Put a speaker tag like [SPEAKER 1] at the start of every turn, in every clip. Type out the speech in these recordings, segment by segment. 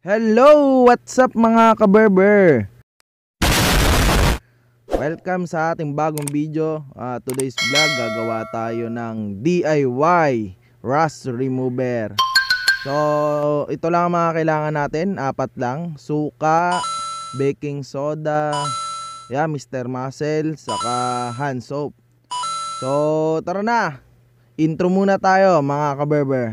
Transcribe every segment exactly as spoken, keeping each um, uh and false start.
[SPEAKER 1] Hello! What's up mga kaberber? Welcome sa ating bagong video. uh, Today's vlog, gagawa tayo ng D I Y rust remover. So, ito lang ang mga kailangan natin. Apat lang. Suka, baking soda, yeah, Mister Muscle, saka hand soap. So, tara na. Intro muna tayo mga kaberber.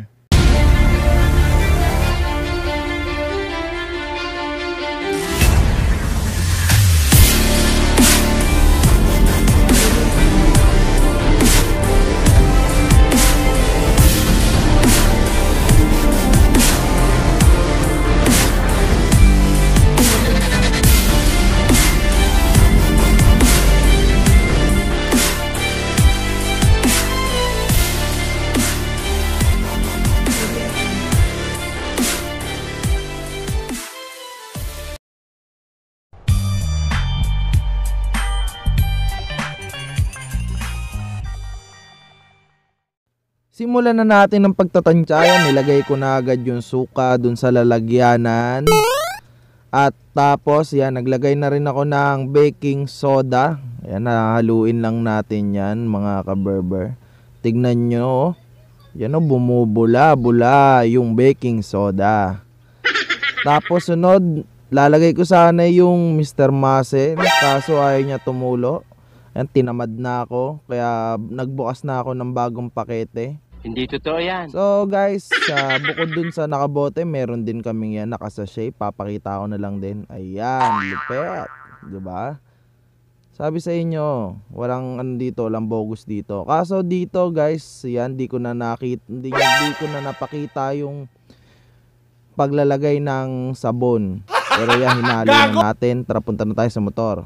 [SPEAKER 1] Simulan na natin ang pagtatansya. Nilagay ko na agad yung suka dun sa lalagyanan. At tapos yan, naglagay na rin ako ng baking soda. Ayan, haluin lang natin yan mga kaberber. Tignan nyo, oh. Yan o, bumubula-bula yung baking soda. Tapos sunod, lalagay ko sana yung Mister Muscle. Kaso ayaw niya tumulo. Ayan, tinamad na ako. Kaya nagbukas na ako ng bagong pakete.
[SPEAKER 2] Hindi totoo yan.
[SPEAKER 1] So guys, uh, bukod dun sa nakabote, meron din kaming yan nakasashay. Papakita ko na lang din. Ayan, lupet, diba? Sabi sa inyo, walang ano dito, walang bogus dito. Kaso dito guys, yan, di ko na nakita, hindi, hindi ko na napakita yung paglalagay ng sabon. Pero yan, hinalo na natin. Tara, punta na tayo sa motor.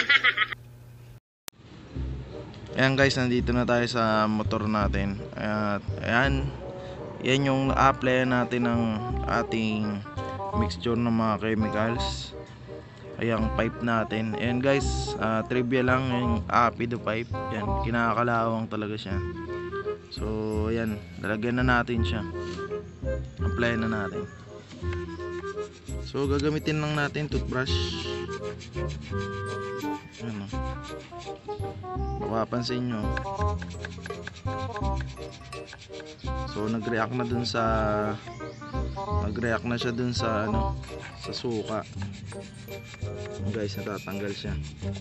[SPEAKER 1] Ayan guys, nandito na tayo sa motor natin. At ayan, yan yung apply natin ng ating mixture ng mga chemicals. Ayan, pipe natin. Ayan guys, uh, trivia lang yung Apido pipe. Yan, kinakalawang talaga siya. So ayan, lalagyan na natin siya. Apply na natin. So gagamitin lang natin toothbrush. Ayan, mapapansin nyo. So nag-react na dun sa nag-react na siya dun sa ano, sa suka. Guys, natatanggal siya.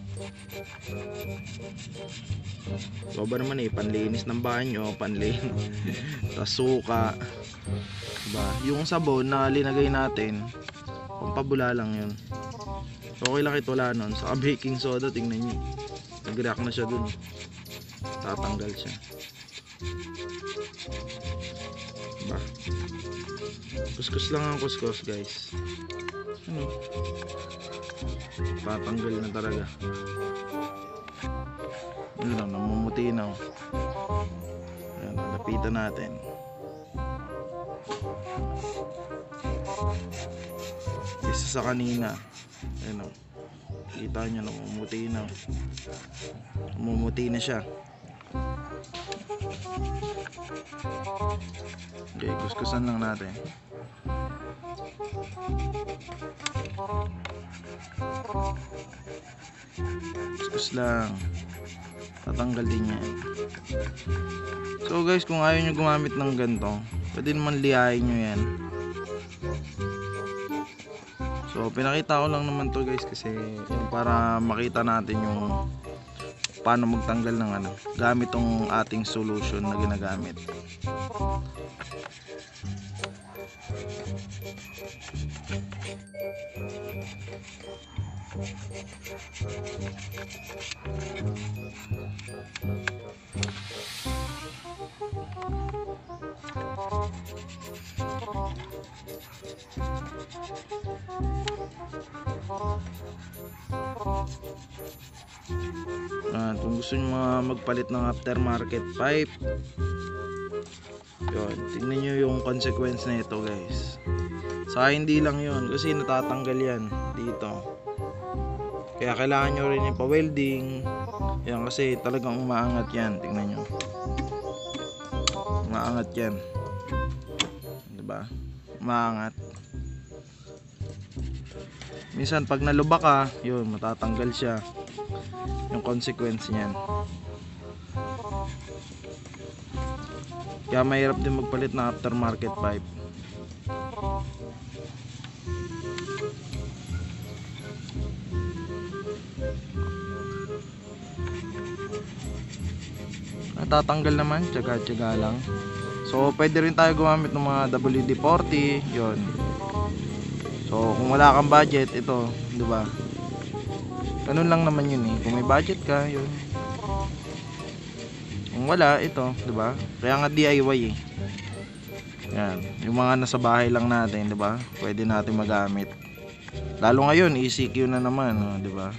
[SPEAKER 1] So ba naman eh, panlinis ng banyo, panlinis sa suka. Diba? Yung sabon na linagay natin, pampabula lang yun. So okay lang ito wala nun. Saka baking soda, tingnan nyo, nag-react na siya dun. Tatanggal siya. Diba? Kuskus lang ang kuskus guys. Ano? Tatanggal na talaga. Ano lang, namumuti na. Ayan, lapitan natin. Isa sa kanina. Ayan o, kita nyo, namumuti na. Namumuti na siya. Okay, kuskusan lang natin. Kuskus lang. Tatanggal din yan. So guys, kung ayaw nyo gumamit ng ganito, pwede naman liyahin nyo yan. So pinakita ko lang naman to guys, kasi yung para makita natin yung paano magtanggal ng ano gamit tong ating solution na ginagamit. At kung gusto nyo mga magpalit ng aftermarket pipe, yun, tingnan nyo yung consequence na ito guys. Sa hindi lang yun, kasi natatanggal yan dito. Kaya kailangan nyo rin ipa-welding. Yan, kasi talagang umaangat yan. Tingnan nyo, umaangat yan, diba? Umaangat. Minsan pag nalubak ka, yun, matatanggal siya. Yung consequence niyan. Kaya mahirap din magpalit ng aftermarket pipe. Natatanggal naman, tsaga-tsaga lang. So pwede rin tayo gumamit ng mga W D forty, yun. So kung wala kang budget, ito, di ba? Ganun lang naman yun eh. Kung may budget ka, yun. Kung wala, ito, di ba? Kaya nga D I Y eh. Yan, yung mga nasa bahay lang natin, di ba? Pwede natin magamit. Lalo ngayon, E C Q na naman, oh, di ba?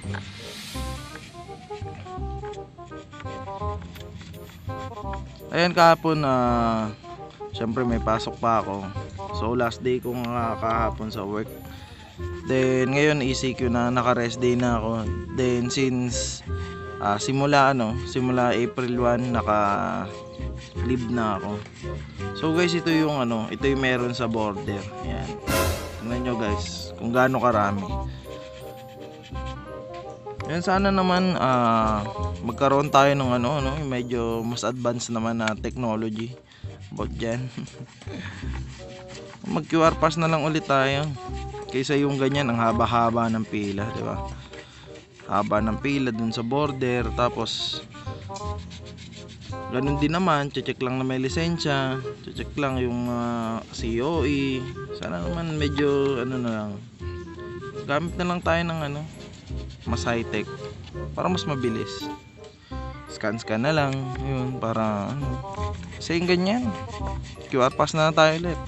[SPEAKER 1] Ayan, kahapon, ah, uh, syempre may pasok pa ako. So last day ko nga kahapon sa work. Then ngayon E C Q na, naka-rest day na ako. Then since uh, simula ano, simula April first naka leave na ako. So guys, ito yung ano, ito yung meron sa border. Ayan. Tingnan nyo guys, kung gaano karami. Yan, sana naman uh, magkaroon tayo ng ano, ano, medyo mas advanced naman na technology about dyan. Mag Q R pass na lang ulit tayo kaysa yung ganyan, ang haba-haba ng pila, di ba? Haba ng pila dun sa border, tapos ganun din naman, check lang na may lisensya, check lang yung uh, C O E. Sana naman medyo ano na lang, gamit na lang tayo ng ano, mas high tech para mas mabilis. Scan scan na lang yun, para ano, kasi yung ganyan Q R pass na tayo ulit.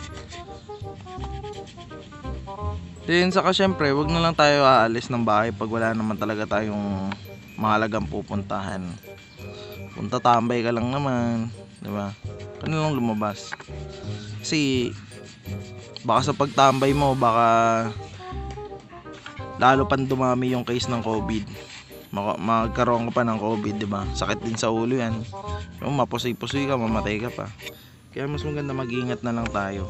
[SPEAKER 1] Then saka syempre, wag na lang tayo aalis ng bahay pag wala naman talaga tayong mahalagang pupuntahan. Punta tambay ka lang naman, di ba? Kano lang lumabas. Kasi baka sa pagtambay mo, baka lalo pang dumami yung case ng COVID. Magkaroon ka pa ng COVID, di ba? Sakit din sa ulo yan. Yung mapusoy-pusoy ka, mamatay ka pa. Kaya mas maganda mag-ingat na lang tayo.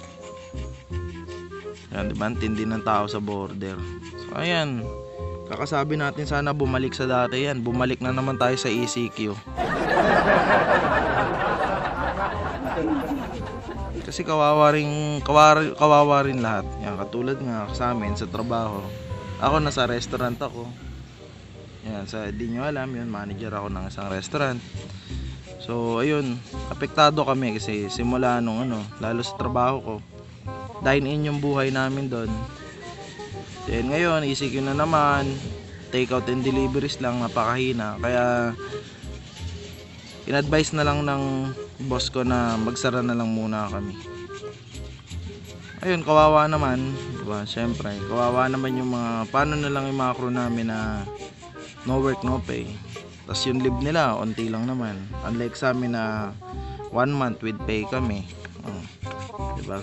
[SPEAKER 1] Yan, diba? Tindi ng tao sa border. So ayan, kakasabi natin sana bumalik sa dati yan. Bumalik na naman tayo sa E C Q. Kasi kawawa rin, kawawa, kawawa rin lahat. Yan, katulad nga sa amin sa trabaho. Ako nasa restaurant ako. Yan, sa di nyo alam yun, manager ako ng isang restaurant. So ayun, apektado kami kasi simula nung ano, lalo sa trabaho ko, dine in yung buhay namin doon. Then ngayon E C Q na naman, take out and deliveries lang, napakahina. Kaya in-advise na lang ng boss ko na magsara na lang muna kami. Ayun, kawawa naman, diba? Syempre, kawawa naman yung mga, paano na lang yung mga crew namin na no work no pay. Tapos yung leave nila onti lang naman, unlike sa amin na one month with pay kami. Oh, diba?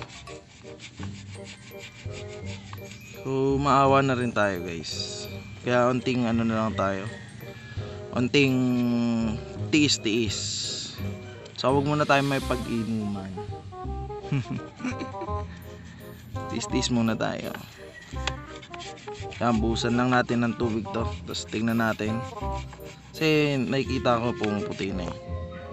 [SPEAKER 1] So maawa na rin tayo guys. Kaya onting ano na lang tayo, onting tiis-tiis. So wag muna tayo may pag-inuman. Tiis-tiis muna tayo. Yan, buhusan lang natin ng tubig to. Tapos tingnan natin, kasi nakikita ko pumuputi na eh.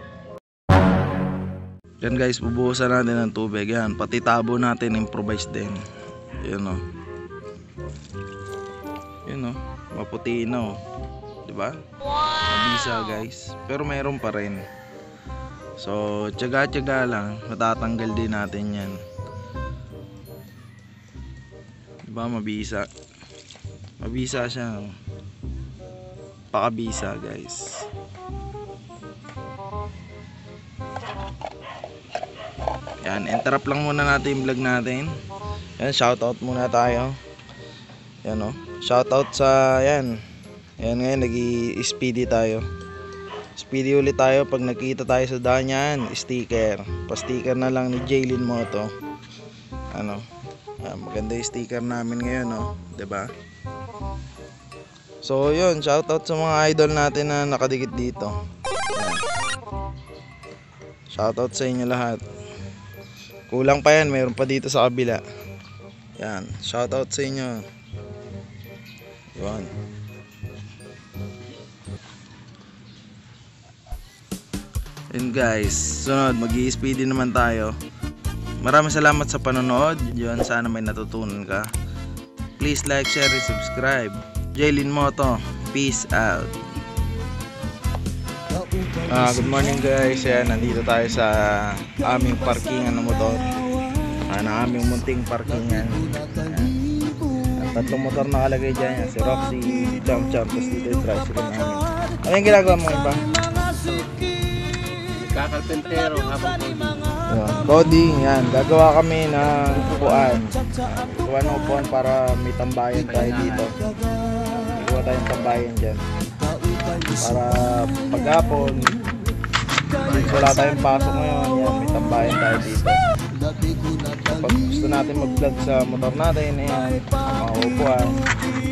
[SPEAKER 1] Yan guys, bubuhusan natin ng tubig. Yan, pati tabo natin improvise din. Yan o, yan o, maputi na o, diba? Mabisa guys, pero mayroon pa rin. So tiyaga-tiyaga lang, matatanggal din natin yan. Diba, mabisa. Mabisa siya, pakabisa guys. Yan, interrupt lang muna natin yung vlog natin. Yan, shoutout muna tayo. Yan o, shoutout sa yan. Yan, ngayon nag-i-speedy tayo. Speedy ulit tayo pag nakita tayo sa daan yan. Sticker, pa-sticker na lang ni Jaylin mo to. Ano, yan, maganda yung sticker namin ngayon o, diba? So yun, shoutout sa mga idol natin na nakadikit dito. Yan. Shoutout sa inyo lahat. Kulang pa yan, mayroon pa dito sa kabila. Yan, shoutout sa inyo. Yun. Yun guys, sunod mag-i-speedy naman tayo. Maraming salamat sa panonood. Yun, sana may natutunan ka. Please like, share, and subscribe. Jaylin Moto, peace out. Ah, good morning guys. Yan, nandito tayo sa aming parkingan ng motor. Ah, na aming munting parkingan. Yan. Tatlong motor nakalagay dyan. Yan. Si Roxy, si Cham Cham, tapos dito yung tricycle namin. Ano yung ginagawa mo iba?
[SPEAKER 2] Kakalpentero habang coding.
[SPEAKER 1] Yan, coding, yan. Gagawa kami ng upuan. Gagawa ng upuan para may tambayan tayo dito. Gagawa tayong tambayan dyan. Para paghapon, since wala tayong pasok ngayon, yan, may tambayan tayo dito. Kapag gusto natin mag-vlog sa motor natin, ayan, mga upuan.